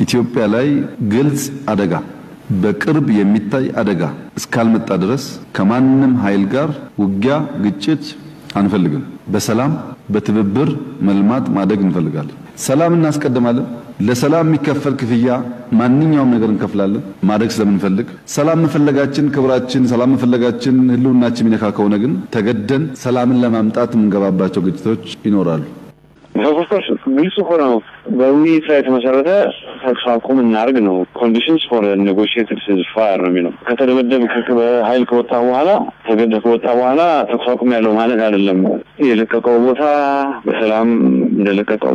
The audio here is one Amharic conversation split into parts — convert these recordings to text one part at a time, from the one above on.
ኢትዮጵያ ላይ ግልጽ አደጋ በቅርብ የሚታይ አደጋ እስካልመጣ ድረስ ከማንንም ኃይል ጋር ውጊያ ግጭት አንፈልግም። በሰላም በትብብር መልማት ማደግ እንፈልጋለን። ሰላም እናስቀድማለን። ለሰላም የሚከፈል ክፍያ ማንኛውም ነገር እንከፍላለን። ማደግ ስለምንፈልግ ሰላም መፈለጋችን ክብራችን፣ ሰላም መፈለጋችን ህልውናችን የሚነካ ከሆነ ግን ተገደን ሰላምን ለማምጣት የምንገባባቸው ግጭቶች ይኖራሉ። Of course, ግልጽ ሆነው በውይይት ላይ የተመሰረተ ተኩስ አቁም እናድርግ ነው። conditions for a negotiated ceasefire ነው የሚለው። ከተደበደበ ኃይል ከወጣ በኋላ ተገደለ ከወጣ በኋላ ተኩስ አቁም ያለው ማለት አይደለም። የለቀቀው ቦታ በሰላም እንደለቀቀው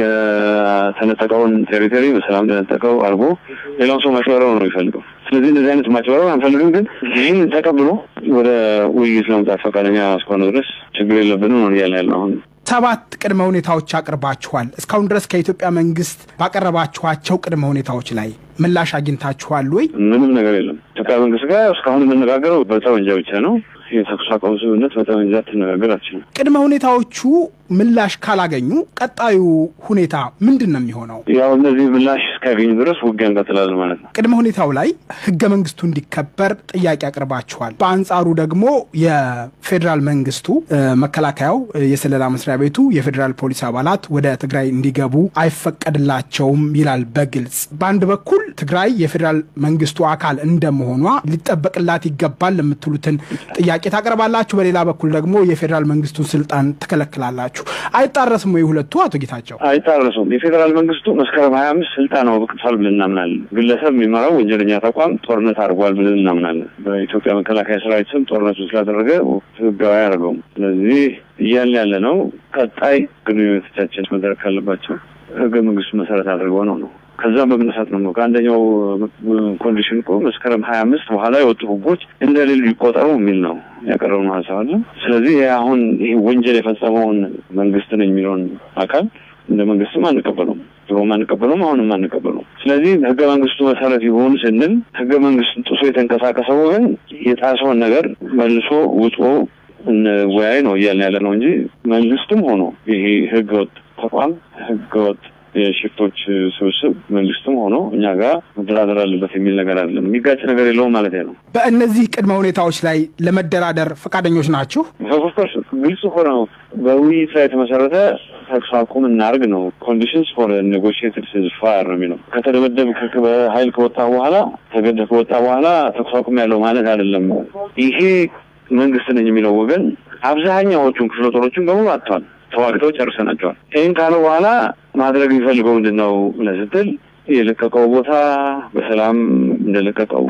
የተነጠቀውን ቴሪቶሪ በሰላም እንደለቀቀው አርጎ ሌላው ሰው ማጭበረው ነው የሚፈልገው። ስለዚህ እንደዚህ አይነት ማጭበረው አንፈልግም። ግን ይህን ተቀብሎ ወደ ውይይት ለመምጣት ፈቃደኛ እስከሆነ ድረስ ችግር የለብንም ነው ያለው። አሁን 7 ቅድመ ሁኔታዎች አቅርባችኋል። እስካሁን ድረስ ከኢትዮጵያ መንግስት ባቀረባችኋቸው ቅድመ ሁኔታዎች ላይ ምላሽ አግኝታችኋል ወይ? ምንም ነገር የለም። ኢትዮጵያ መንግስት ጋር እስካሁን የምንነጋገረው በጠመንጃ ብቻ ነው። የተኩስ አቁም ስምምነት በጠመንጃ ተነጋገራችን። ቅድመ ሁኔታዎቹ ምላሽ ካላገኙ ቀጣዩ ሁኔታ ምንድነው የሚሆነው? ያው እነዚህ ምላሽ እስካገኙ ድረስ ውጊያ እንቀጥላለን ማለት ነው። ቅድመ ሁኔታው ላይ ህገ መንግስቱ እንዲከበር ጥያቄ አቅርባችኋል። በአንጻሩ ደግሞ የፌደራል መንግስቱ መከላከያው፣ የሰለላ መስሪያ ቤቱ፣ የፌደራል ፖሊስ አባላት ወደ ትግራይ እንዲገቡ አይፈቀድላቸውም ይላል በግልጽ። በአንድ በኩል ትግራይ የፌደራል መንግስቱ አካል እንደመሆኗ ሊጠበቅላት ይገባል ለምትሉትን ጥያቄ ታቀርባላችሁ። በሌላ በኩል ደግሞ የፌደራል መንግስቱን ስልጣን ተከለክላላችሁ። አይጣረስም ወይ ሁለቱ? አቶ ጌታቸው አይጣረስም። የፌደራል መንግስቱ መስከረም 25 ስልጣን ወቅቷል ብለን እናምናለን። ግለሰብ የሚመራው ወንጀለኛ ተቋም ጦርነት አድርጓል ብለን እናምናለን። በኢትዮጵያ መከላከያ ሰራዊት ስም ጦርነት ስላደረገ ህጋዊ ያደረገው። ስለዚህ እያልን ያለ ነው ቀጣይ ግንኙነቶቻችን መደረግ ካለባቸው ህገ መንግስቱ መሰረት አድርገው ነው። ከዛም በመነሳት ነው ከአንደኛው ኮንዲሽን መስከረም 25 በኋላ የወጡ ህጎች እንደሌሉ ይቆጠሩ የሚል ነው ያቀረበው ሐሳብ አለ። ስለዚህ አሁን ይሄ ወንጀል የፈጸመውን መንግስት ነው የሚለውን አካል እንደ መንግስትም አንቀበለውም፣ ድሮም አንቀበለውም፣ አሁንም አንቀበለውም። ስለዚህ ህገ መንግስቱ መሰረት ይሁን ስንል ህገ መንግስቱን ጥሶ የተንቀሳቀሰው ግን የጣሰውን ነገር መልሶ ውጦ ወያይ ነው እያልን ያለ ነው እንጂ መንግስትም ሆኖ ይሄ ህገወጥ ተቋም ህገወጥ የሽፍቶች ስብስብ መንግስትም ሆኖ እኛ ጋር መደራደር አለበት የሚል ነገር አይደለም። የሚጋጭ ነገር የለውም ማለት ነው። በእነዚህ ቅድመ ሁኔታዎች ላይ ለመደራደር ፈቃደኞች ናችሁ? of course ግልጽ ሆነው በውይይት ላይ የተመሰረተ ተኩስ አቁም እናድርግ ነው። conditions for a negotiated ceasefire ነው የሚለው። ከተደበደበ ኃይል ከወጣ በኋላ ተገደለ ከወጣ በኋላ ተኩስ አቁም ያለው ማለት አይደለም። ይሄ መንግስት ነኝ የሚለው ወገን አብዛኛዎቹን ክፍለ ጦሮችን በሙሉ አጥቷል፣ ተዋግተው ጨርሰናቸዋል። ይሄን ካለ በኋላ ማድረግ የሚፈልገው ምንድነው ለስትል የለቀቀው ቦታ በሰላም እንደለቀቀው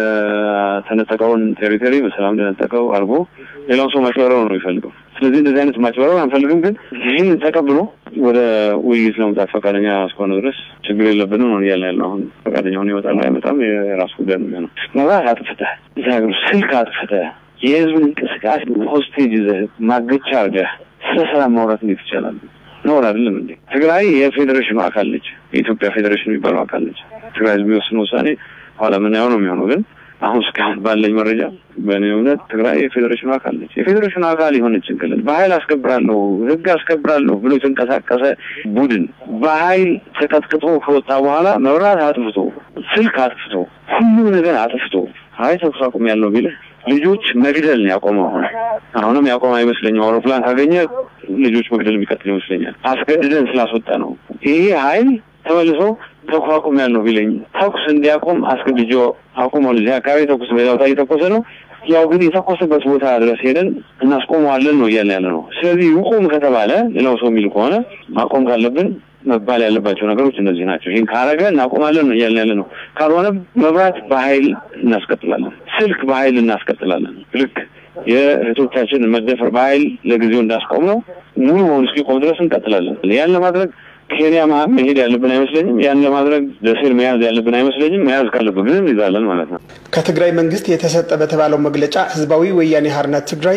የተነጠቀውን ቴሪቶሪ በሰላም እንደነጠቀው አርጎ ሌላው ሰው ማጭበረው ነው የሚፈልገው። ስለዚህ እንደዚህ አይነት ማጭበረው አንፈልግም። ግን ይህን ተቀብሎ ወደ ውይይት ለመምጣት ፈቃደኛ እስከሆነ ድረስ ችግር የለብንም ነው ያለው። አሁን ፈቃደኛ ሆኖ ይወጣል አይመጣም የራሱ ጉዳይ ነው። መብራት አጥፍተህ ዛግሩ ስልክ አጥፍተህ የህዝብን እንቅስቃሴ ሆስቴጅ ማገቻ አድርገህ ስለሰላም ማውራት እንዴት ይቻላል? ነው አይደለም እንዴ? ትግራይ የፌዴሬሽኑ አካል ነች። የኢትዮጵያ ፌዴሬሽን የሚባለው አካል ነች። ትግራይ የሚወስነው ውሳኔ ኋላ ምን ያው ነው የሚሆነው። ግን አሁን እስካሁን ባለኝ መረጃ በእኔ እምነት ትግራይ የፌዴሬሽኑ አካል ነች። የፌዴሬሽኑ አካል የሆነች ክልል በኃይል አስከብራለሁ ህግ አስከብራለሁ ብሎ የተንቀሳቀሰ ቡድን በኃይል ተቀጥቅጦ ከወጣ በኋላ መብራት አጥፍቶ ስልክ አጥፍቶ ሁሉ ነገር አጥፍቶ ተኩስ አቁም ያለው ቢል ልጆች መግደል ያቆመው አሁንም ያቆመ አይመስለኝም። አውሮፕላን ካገኘ ልጆች መግደል የሚቀጥል ይመስለኛል። አስገድደን ስላስወጣ ነው። ይሄ ኃይል ተመልሶ ተኩስ አቁም ያለው ቢለኝ ተኩስ እንዲያቆም አስገድጆ አቁመው ልጅ አካባቢ ተኩስ በዛው ተኮሰ ነው። ያው ግን የተኮሰበት ቦታ ድረስ ሄደን እናስቆመዋለን ነው ያለ ነው። ስለዚህ ይቆም ከተባለ ሌላው ሰው የሚል ከሆነ ማቆም ካለብን መባል ያለባቸው ነገሮች እነዚህ ናቸው። ይሄን ካረገ እናቆማለን ነው ያለ ነው። ካልሆነ መብራት በኃይል እናስቀጥላለን፣ ስልክ በኃይል እናስቀጥላለን። ልክ የእህቶቻችን መደፈር በኃይል ለጊዜው እንዳስቆም ነው ሙሉ በሙሉ እስኪቆም ድረስ እንቀጥላለን። ያን ለማድረግ ኬንያ መሄድ ያለብን አይመስለኝም። ያን ለማድረግ ደሴር መያዝ ያለብን አይመስለኝም። መያዝ ካለብን ግን ይዛለን ማለት ነው። ከትግራይ መንግስት የተሰጠ በተባለው መግለጫ ህዝባዊ ወያኔ ሓርነት ትግራይ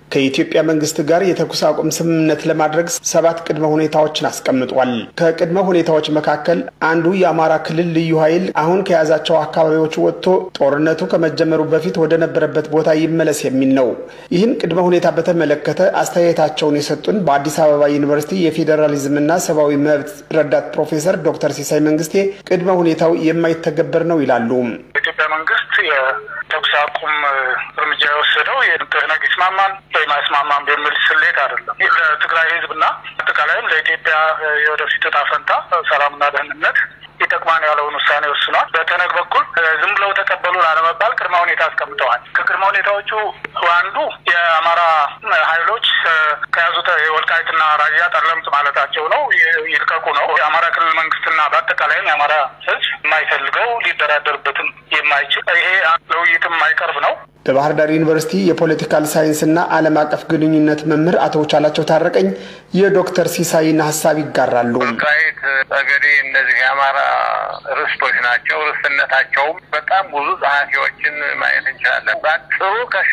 ከኢትዮጵያ መንግስት ጋር የተኩስ አቁም ስምምነት ለማድረግ 7 ቅድመ ሁኔታዎችን አስቀምጧል። ከቅድመ ሁኔታዎች መካከል አንዱ የአማራ ክልል ልዩ ኃይል አሁን ከያዛቸው አካባቢዎች ወጥቶ ጦርነቱ ከመጀመሩ በፊት ወደ ነበረበት ቦታ ይመለስ የሚል ነው። ይህን ቅድመ ሁኔታ በተመለከተ አስተያየታቸውን የሰጡን በአዲስ አበባ ዩኒቨርሲቲ የፌዴራሊዝምና ሰብአዊ መብት ረዳት ፕሮፌሰር ዶክተር ሲሳይ መንግስቴ ቅድመ ሁኔታው የማይተገበር ነው ይላሉ። የኢትዮጵያ መንግስት የተኩስ አቁም እርምጃ የወሰደው የትህነግ ይስማማል የማይስማማም በሚል ስሌት አይደለም። ለትግራይ ህዝብና አጠቃላይም ለኢትዮጵያ የወደፊት ዕጣ ፈንታ ሰላምና ደህንነት ይጠቅማል ያለውን ውሳኔ ወስኗል። በትህነግ በኩል ዝም ብለው ተቀበሉ ላለመባል ቅድመ ሁኔታ አስቀምጠዋል። ከቅድመ ሁኔታዎቹ አንዱ የአማራ ኃይሎች ከያዙት የወልቃይትና ራያ ጠለምት ማለታቸው ነው ይልቀቁ ነው። የአማራ ክልል መንግስትና በአጠቃላይም የአማራ ህዝብ የማይፈልገው ሊደራደርበትም የማይችል ይሄ ለውይይትም የማይቀርብ ነው። በባህር ዳር ዩኒቨርሲቲ የፖለቲካል ሳይንስና ዓለም አቀፍ ግንኙነት መምህር አቶ ቻላቸው ታረቀኝ የዶክተር ሲሳይን ሐሳብ ይጋራሉ። ወልቃይት ጠገዴ እነዚህ የአማራ ርስቶች ናቸው። ርስትነታቸውም በጣም ብዙ ጸሐፊዎችን ማየት እንችላለን። በአጭሩ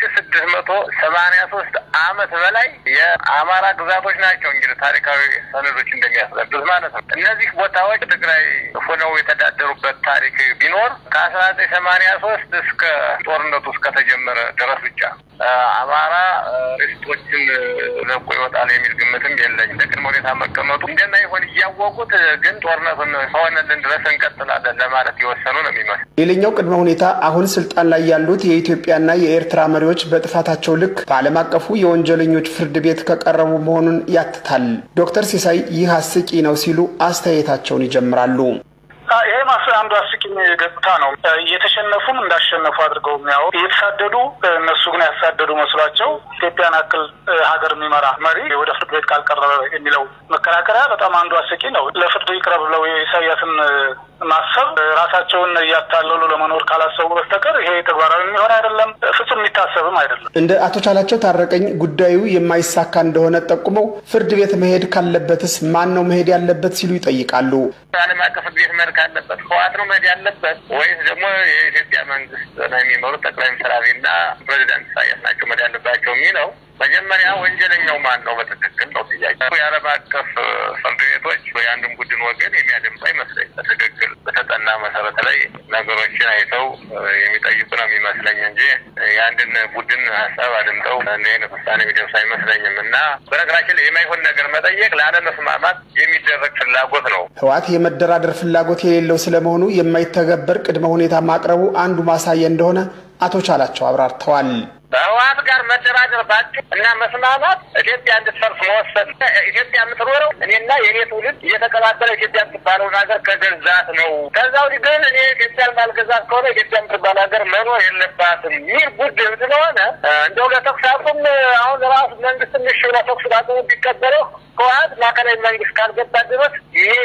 ከ1683 ዓመት በላይ የአማራ ግዛቶች ናቸው። እንግዲህ ታሪካዊ ሰነዶች እንደሚያስረዱት ማለት ነው። እነዚህ ቦታዎች ትግራይ ሆነው የተዳደሩበት ታሪክ ቢኖር ከ1983 እስከ ጦርነቱ እስከተጀመረ ድረስ ብቻ አማራ ርስቶችን ለቆ ይወጣል የሚል ግምትም የለኝ። ለቅድመ ሁኔታ መቀመጡ እንደማይሆን እያወቁት ግን ጦርነቱን ሆነልን ድረስ እንቀጥላለን ለማለት የወሰኑ ነው የሚመስለው። ሌላኛው ቅድመ ሁኔታ አሁን ስልጣን ላይ ያሉት የኢትዮጵያና የኤርትራ መሪዎች በጥፋታቸው ልክ በዓለም አቀፉ የወንጀለኞች ፍርድ ቤት ከቀረቡ መሆኑን ያትታል። ዶክተር ሲሳይ ይህ አስቂ ነው ሲሉ አስተያየታቸውን ይጀምራሉ። ይሄ አንዱ አስቂኝ ገጽታ ነው። እየተሸነፉም እንዳሸነፉ አድርገው የሚያው እየተሳደዱ እነሱ ግን ያሳደዱ መስሏቸው ኢትዮጵያን አክል ሀገር የሚመራ መሪ ወደ ፍርድ ቤት ካልቀረበ የሚለው መከራከሪያ በጣም አንዱ አስቂ ነው። ለፍርድ ይቅረብ ብለው ኢሳያስን ማሰብ ራሳቸውን እያታለሉ ለመኖር ካላሰቡ በስተቀር ይሄ ተግባራዊ የሚሆን አይደለም፣ ፍጹም የሚታሰብም አይደለም። እንደ አቶ ቻላቸው ታረቀኝ ጉዳዩ የማይሳካ እንደሆነ ጠቁመው ፍርድ ቤት መሄድ ካለበትስ ማን ነው መሄድ ያለበት ሲሉ ይጠይቃሉ። ዓለም አቀፍ ቤት መሄድ ካለበት ህወሓት ነው መሄድ ያለበት ወይስ ደግሞ የኢትዮጵያ መንግስት ነው የሚመሩት ጠቅላይ ሚኒስትር አብይና ፕሬዚዳንት ኢሳያስ ናቸው መሄድ ያለባቸው የሚለው መጀመሪያ ወንጀለኛው ማን ነው በትክክል ነው ጥያቄው። የዓለም አቀፍ ፍርድ ቤቶች በአንድም ቡድን ወገን የሚያደምጡ አይመስለኝ። በትክክል በተጠና መሰረት ላይ ነገሮችን አይተው የሚጠይቁ ነው የሚመስለኝ እንጂ የአንድን ቡድን ሀሳብ አድምጠው እንደ አይነት ውሳኔ የሚደርሱ አይመስለኝም። እና በነገራችን ላይ የማይሆን ነገር መጠየቅ ላለመስማማት የሚደረግ ፍላጎት ነው። ህወሓት የመደራደር ፍላጎት የሌለው ስለመሆኑ የማይተገበር ቅድመ ሁኔታ ማቅረቡ አንዱ ማሳያ እንደሆነ አቶ ቻላቸው አብራርተዋል። በህወሓት ጋር መደራደር ባጭ እና መስማማት ኢትዮጵያ እንድትፈርስ መወሰን ኢትዮጵያ የምትኖረው እኔና የኔ ትውልድ እየተቀባበለ ኢትዮጵያ የምትባለውን ሀገር ከገዛት ነው። ከዛው ግን እኔ ኢትዮጵያን ባልገዛት ከሆነ ኢትዮጵያ የምትባል ሀገር መኖር የለባትም የሚል ቡድን ስለሆነ እንደው ለተኩስ አቁም አሁን ራሱ መንግስት ትንሽ ለተኩስ አቁም ቢቀበለው ህወሓት ማዕከላዊ መንግስት ካልገባ ድረስ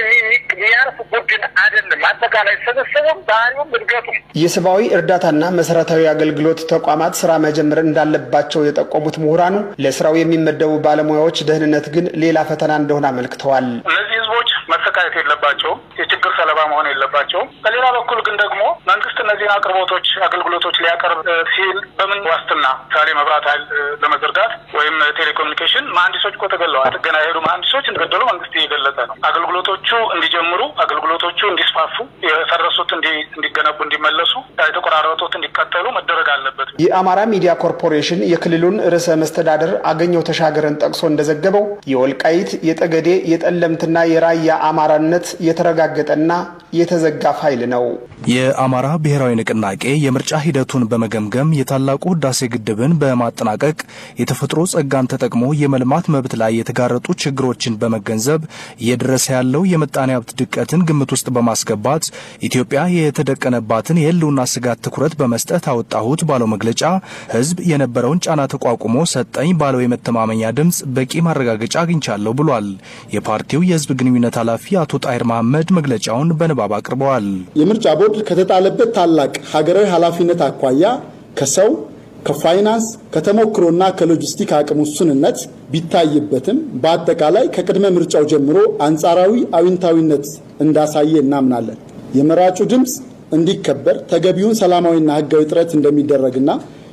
የሚያርፍ ቡድን አይደለም። አጠቃላይ ስብስቡም ባህሉም እድገቱም የሰብአዊ እርዳታና መሰረታዊ አገልግሎት ተቋማት ስራ መጀመር እንዳለባቸው የጠቆሙት ምሁራኑ ለስራው የሚመደቡ ባለሙያዎች ደህንነት ግን ሌላ ፈተና እንደሆነ አመልክተዋል። እነዚህ ህዝቦች መሰቃየት የለባቸውም፣ የችግር ሰለባ መሆን የለባቸውም። በሌላ በኩል ግን ደግሞ መንግስት እነዚህን አቅርቦቶች አገልግሎቶች ሊያቀርብ ሲል በምን ዋስትና ሳሌ መብራት ኃይል ለመዘርጋት ወይም ቴሌኮሙኒኬሽን መሀንዲሶች እኮ ተገለዋል። ገና የሄዱ መሀንዲሶች እንደገደሉ መንግስት እየገለጸ ነው። አገልግሎቶቹ እንዲጀምሩ፣ አገልግሎቶቹ እንዲስፋፉ፣ የፈረሱት እንዲገነቡ፣ እንዲመለሱ፣ የተቆራረጡት እንዲቀጠሉ መደረግ አለበት። የአማራ ሚዲያ ኮርፖሬሽን የክልሉን ርዕሰ መስተዳድር አገኘው ተሻገረን ጠቅሶ እንደዘገበው የወልቃይት የጠገዴ የጠለምትና የራያ አማራነት የተረጋገጠና የተዘጋ ፋይል ነው። የአማራ ብሔራዊ ንቅናቄ የምርጫ ሂደቱን በመገምገም የታላቁ ህዳሴ ግድብን በማጠናቀቅ የተፈጥሮ ጸጋን ተጠቅሞ የመልማት መብት ላይ የተጋረጡ ችግሮችን በመገንዘብ እየደረሰ ያለው የምጣኔ ሀብት ድቀትን ግምት ውስጥ በማስገባት ኢትዮጵያ የተደቀነባትን የህልውና ስጋት ትኩረት በመስጠት አወጣሁት ባለው መግለጫ ህዝብ የነበረውን ጫና ተቋቁሞ ሰጠኝ ባለው የመተማመኛ ድምጽ በቂ ማረጋገጫ አግኝቻለሁ ብሏል። የፓርቲው የህዝብ ግንኙነት ኃላፊ አቶ ጣይር መሐመድ መግለጫውን በንባብ አቅርበዋል። የምርጫ ቦርድ ከተጣለበት ታላቅ ሀገራዊ ኃላፊነት አኳያ ከሰው ከፋይናንስ ከተሞክሮና ከሎጂስቲክ አቅም ውስንነት ቢታይበትም በአጠቃላይ ከቅድመ ምርጫው ጀምሮ አንጻራዊ አዊንታዊነት እንዳሳየ እናምናለን። የመራጩ ድምጽ እንዲከበር ተገቢውን ሰላማዊና ህጋዊ ጥረት እንደሚደረግና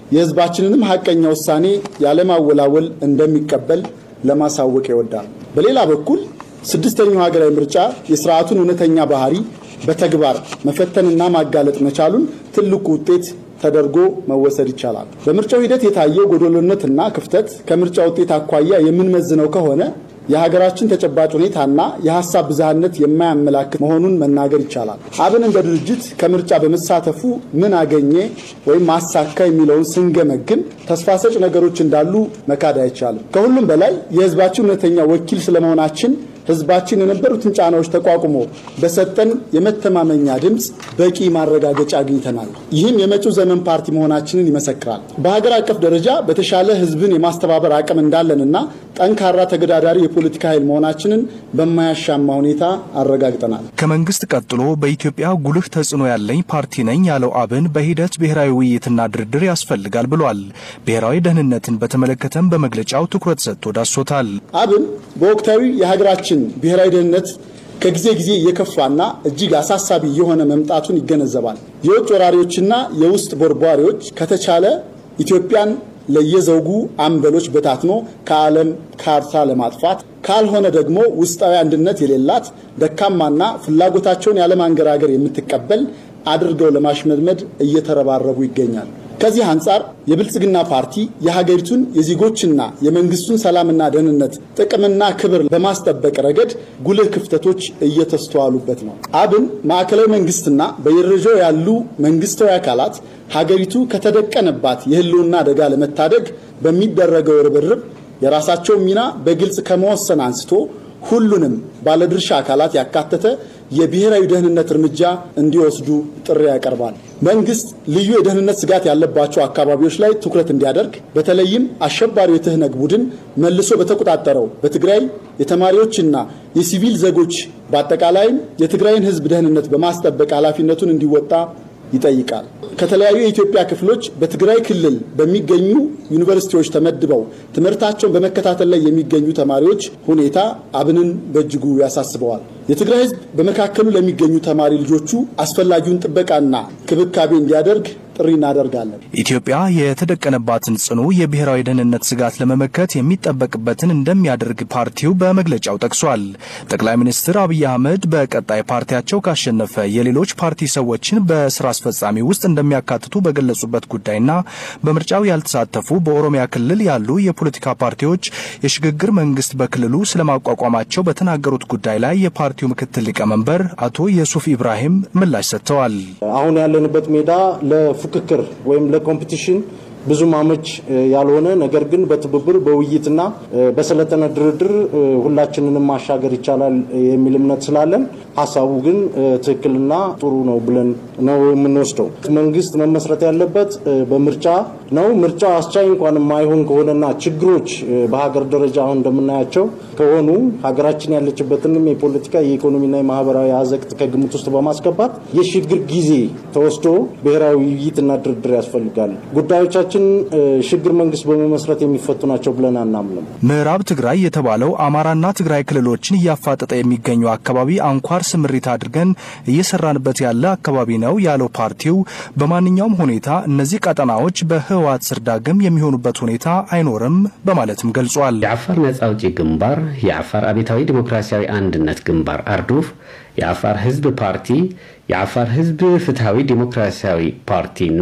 የህዝባችንንም ሐቀኛ ውሳኔ ያለማወላወል እንደሚቀበል ለማሳወቅ ይወዳል። በሌላ በኩል ስድስተኛው ሀገራዊ ምርጫ የሥርዓቱን እውነተኛ ባህሪ በተግባር መፈተንና ማጋለጥ መቻሉን ትልቁ ውጤት ተደርጎ መወሰድ ይቻላል። በምርጫው ሂደት የታየው ጎዶሎነትና ክፍተት ከምርጫ ውጤት አኳያ የምንመዝነው ከሆነ የሀገራችን ተጨባጭ ሁኔታና የሐሳብ ብዝሃነት የማያመላክት መሆኑን መናገር ይቻላል። አብን እንደ ድርጅት ከምርጫ በመሳተፉ ምን አገኘ ወይም ማሳካ የሚለውን ስንገመግም ተስፋ ሰጭ ነገሮች እንዳሉ መካድ አይቻልም። ከሁሉም በላይ የህዝባችን እውነተኛ ወኪል ስለመሆናችን ህዝባችን የነበሩትን ጫናዎች ተቋቁሞ በሰጠን የመተማመኛ ድምጽ በቂ ማረጋገጫ አግኝተናል። ይህም የመጪው ዘመን ፓርቲ መሆናችንን ይመሰክራል። በሀገር አቀፍ ደረጃ በተሻለ ህዝብን የማስተባበር አቅም እንዳለንና ጠንካራ ተገዳዳሪ የፖለቲካ ኃይል መሆናችንን በማያሻማ ሁኔታ አረጋግጠናል። ከመንግስት ቀጥሎ በኢትዮጵያ ጉልህ ተጽዕኖ ያለኝ ፓርቲ ነኝ ያለው አብን በሂደት ብሔራዊ ውይይትና ድርድር ያስፈልጋል ብሏል። ብሔራዊ ደህንነትን በተመለከተም በመግለጫው ትኩረት ሰጥቶ ዳሶታል። አብን በወቅታዊ የሀገራችን ብሔራዊ ደህንነት ከጊዜ ጊዜ የከፋና እጅግ አሳሳቢ የሆነ መምጣቱን ይገነዘባል። የውጭ ወራሪዎችና የውስጥ ቦርቧሪዎች ከተቻለ ኢትዮጵያን ለየዘውጉ አንበሎች በታትኖ ከዓለም ካርታ ለማጥፋት ካልሆነ ደግሞ ውስጣዊ አንድነት የሌላት ደካማና ፍላጎታቸውን ያለማንገራገር የምትቀበል አድርገው ለማሽመድመድ እየተረባረቡ ይገኛል። ከዚህ አንፃር የብልጽግና ፓርቲ የሀገሪቱን የዜጎችና የመንግስቱን ሰላምና ደህንነት ጥቅምና ክብር በማስጠበቅ ረገድ ጉልህ ክፍተቶች እየተስተዋሉበት ነው። አብን ማዕከላዊ መንግስትና በየደረጃው ያሉ መንግስታዊ አካላት ሀገሪቱ ከተደቀነባት የህልውና አደጋ ለመታደግ በሚደረገው ርብርብ የራሳቸው ሚና በግልጽ ከመወሰን አንስቶ ሁሉንም ባለድርሻ አካላት ያካተተ የብሔራዊ ደህንነት እርምጃ እንዲወስዱ ጥሪ ያቀርባል። መንግስት ልዩ የደህንነት ስጋት ያለባቸው አካባቢዎች ላይ ትኩረት እንዲያደርግ በተለይም አሸባሪው የትህነግ ቡድን መልሶ በተቆጣጠረው በትግራይ የተማሪዎችና የሲቪል ዜጎች በአጠቃላይም የትግራይን ህዝብ ደህንነት በማስጠበቅ ኃላፊነቱን እንዲወጣ ይጠይቃል። ከተለያዩ የኢትዮጵያ ክፍሎች በትግራይ ክልል በሚገኙ ዩኒቨርሲቲዎች ተመድበው ትምህርታቸውን በመከታተል ላይ የሚገኙ ተማሪዎች ሁኔታ አብንን በእጅጉ ያሳስበዋል። የትግራይ ህዝብ በመካከሉ ለሚገኙ ተማሪ ልጆቹ አስፈላጊውን ጥበቃና ክብካቤ እንዲያደርግ ጥሪ እናደርጋለን። ኢትዮጵያ የተደቀነባትን ጽኑ የብሔራዊ ደህንነት ስጋት ለመመከት የሚጠበቅበትን እንደሚያደርግ ፓርቲው በመግለጫው ጠቅሷል። ጠቅላይ ሚኒስትር አብይ አህመድ በቀጣይ ፓርቲያቸው ካሸነፈ የሌሎች ፓርቲ ሰዎችን በስራ አስፈጻሚ ውስጥ እንደሚያካትቱ በገለጹበት ጉዳይና በምርጫው ያልተሳተፉ በኦሮሚያ ክልል ያሉ የፖለቲካ ፓርቲዎች የሽግግር መንግስት በክልሉ ስለማቋቋማቸው በተናገሩት ጉዳይ ላይ የፓርቲው ምክትል ሊቀመንበር አቶ የሱፍ ኢብራሂም ምላሽ ሰጥተዋል። አሁን ያለንበት ሜዳ ለፉክክር ወይም ለኮምፒቲሽን ብዙ ማመች ያልሆነ ነገር ግን በትብብር በውይይትና በሰለጠነ ድርድር ሁላችንንም ማሻገር ይቻላል የሚል እምነት ስላለን ሐሳቡ ግን ትክክልና ጥሩ ነው ብለን ነው የምንወስደው። መንግስት መመስረት ያለበት በምርጫ ነው። ምርጫ አስቻይ እንኳን የማይሆን ከሆነና ችግሮች በሀገር ደረጃ አሁን እንደምናያቸው ከሆኑ ሀገራችን ያለችበትንም የፖለቲካ የኢኮኖሚና የማህበራዊ አዘቅት ከግምት ውስጥ በማስገባት የሽግግር ጊዜ ተወስዶ ብሔራዊ ውይይትና ድርድር ያስፈልጋል። ጉዳዮቻችን ሽግግር መንግስት በመመስረት የሚፈቱ ናቸው ብለን አናምንም። ምዕራብ ትግራይ የተባለው አማራና ትግራይ ክልሎችን እያፋጠጠ የሚገኘው አካባቢ አንኳር ስምሪት አድርገን እየሰራንበት ያለ አካባቢ ነው ያለው ፓርቲው በማንኛውም ሁኔታ እነዚህ ቀጠናዎች በህወሓት ስር ዳግም የሚሆኑበት ሁኔታ አይኖርም በማለትም ገልጿል። የአፋር ነጻ አውጪ ግንባር፣ የአፋር አብዮታዊ ዲሞክራሲያዊ አንድነት ግንባር አርዱፍ፣ የአፋር ህዝብ ፓርቲ፣ የአፋር ህዝብ ፍትሃዊ ዲሞክራሲያዊ ፓርቲና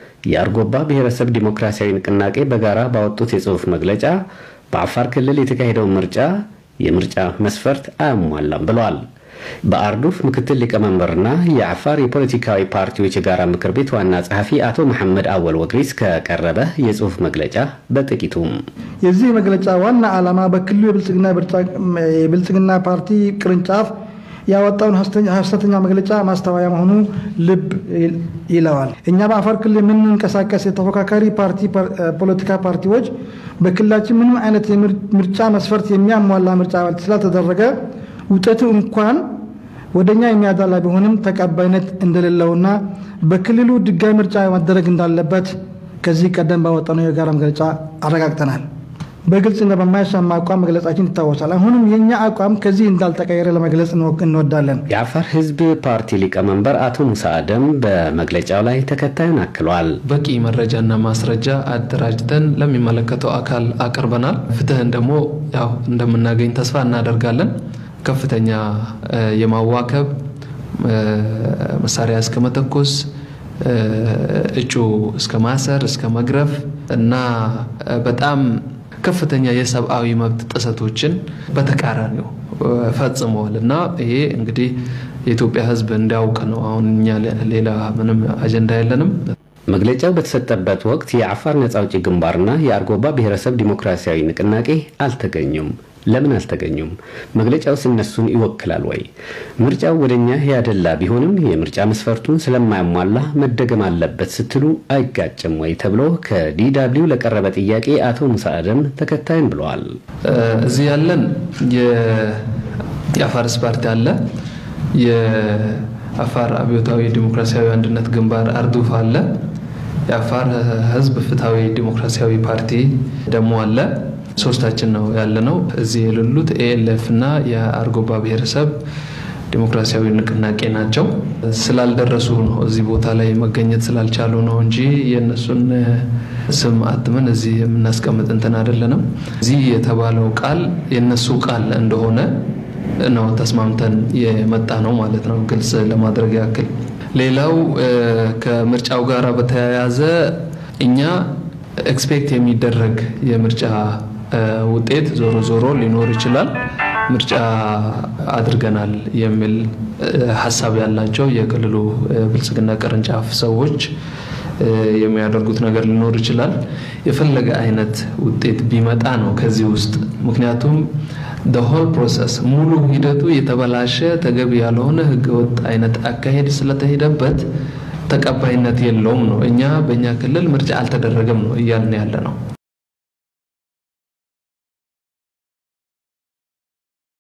የአርጎባ ብሔረሰብ ዲሞክራሲያዊ ንቅናቄ በጋራ ባወጡት የጽሑፍ መግለጫ በአፋር ክልል የተካሄደው ምርጫ የምርጫ መስፈርት አያሟላም ብለዋል። በአርዱፍ ምክትል ሊቀመንበርና የአፋር የፖለቲካዊ ፓርቲዎች የጋራ ምክር ቤት ዋና ጸሐፊ አቶ መሐመድ አወል ወግሪስ ከቀረበ የጽሑፍ መግለጫ በጥቂቱም የዚህ መግለጫ ዋና ዓላማ በክልሉ የብልጽግና ፓርቲ ቅርንጫፍ ያወጣውን ሐሰተኛ መግለጫ ማስተዋያ መሆኑ ልብ ይለዋል። እኛ በአፋር ክልል የምንንቀሳቀስ የተፎካካሪ ፖለቲካ ፓርቲዎች በክልላችን ምንም አይነት የምርጫ መስፈርት የሚያሟላ ምርጫ ስላልተደረገ ውጤቱ እንኳን ወደኛ የሚያዳላ ቢሆንም ተቀባይነት እንደሌለውና በክልሉ ድጋሚ ምርጫ መደረግ እንዳለበት ከዚህ ቀደም ባወጣነው የጋራ መግለጫ አረጋግጠናል። በግልጽና በማያሻማ አቋም መግለጻችን ይታወሳል። አሁንም የኛ አቋም ከዚህ እንዳልተቀየረ ለመግለጽ እንወዳለን። የአፋር ህዝብ ፓርቲ ሊቀመንበር አቶ ሙሳ አደም በመግለጫው ላይ ተከታዩን አክሏል። በቂ መረጃና ማስረጃ አደራጅተን ለሚመለከተው አካል አቅርበናል። ፍትህን ደግሞ ያው እንደምናገኝ ተስፋ እናደርጋለን። ከፍተኛ የማዋከብ መሳሪያ እስከ መተኮስ እጩ እስከ ማሰር እስከ መግረፍ እና በጣም ከፍተኛ የሰብአዊ መብት ጥሰቶችን በተቃራኒው ፈጽመዋልና ይሄ እንግዲህ የኢትዮጵያ ህዝብ እንዲያውቅ ነው። አሁን እኛ ሌላ ምንም አጀንዳ የለንም። መግለጫው በተሰጠበት ወቅት የአፋር ነጻ አውጪ ግንባርና የአርጎባ ብሔረሰብ ዲሞክራሲያዊ ንቅናቄ አልተገኙም። ለምን አልተገኙም? መግለጫው እነሱን ይወክላል ወይ? ምርጫው ወደኛ ያደላ ቢሆንም የምርጫ መስፈርቱን ስለማያሟላ መደገም አለበት ስትሉ አይጋጭም ወይ ተብሎ ከዲዳብሊው ለቀረበ ጥያቄ አቶ ሙሳ አደም ተከታይን ብለዋል። እዚህ ያለን የአፋር ፓርቲ አለ፣ የአፋር አብዮታዊ ዲሞክራሲያዊ አንድነት ግንባር አርዱፍ አለ፣ የአፋር ህዝብ ፍትሃዊ ዲሞክራሲያዊ ፓርቲ ደግሞ አለ። ሶስታችን ነው ያለነው። እዚህ የሌሉት ኤኤልኤፍ እና የአርጎባ ብሔረሰብ ዲሞክራሲያዊ ንቅናቄ ናቸው። ስላልደረሱ ነው እዚህ ቦታ ላይ መገኘት ስላልቻሉ ነው እንጂ የነሱን ስም አጥመን እዚህ የምናስቀምጥ እንትን አይደለንም። እዚህ የተባለው ቃል የነሱ ቃል እንደሆነ ነው ተስማምተን የመጣ ነው ማለት ነው፣ ግልጽ ለማድረግ ያክል። ሌላው ከምርጫው ጋር በተያያዘ እኛ ኤክስፔክት የሚደረግ የምርጫ ውጤት ዞሮ ሊኖር ይችላል። ምርጫ አድርገናል የሚል ሐሳብ ያላቸው የክልሉ ብልጽግና ቅርንጫፍ ሰዎች የሚያደርጉት ነገር ሊኖር ይችላል። የፈለገ አይነት ውጤት ቢመጣ ነው ከዚህ ውስጥ ምክንያቱም the whole process ሙሉ ሂደቱ የተበላሸ ተገቢ ያልሆነ ህገወጥ አይነት አካሄድ ስለተሄደበት ተቀባይነት የለውም ነው። እኛ በእኛ ክልል ምርጫ አልተደረገም ነው እያልን ያለ ነው።